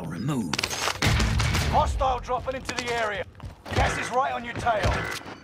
Hostile removed. Hostile dropping into the area. Gas is right on your tail.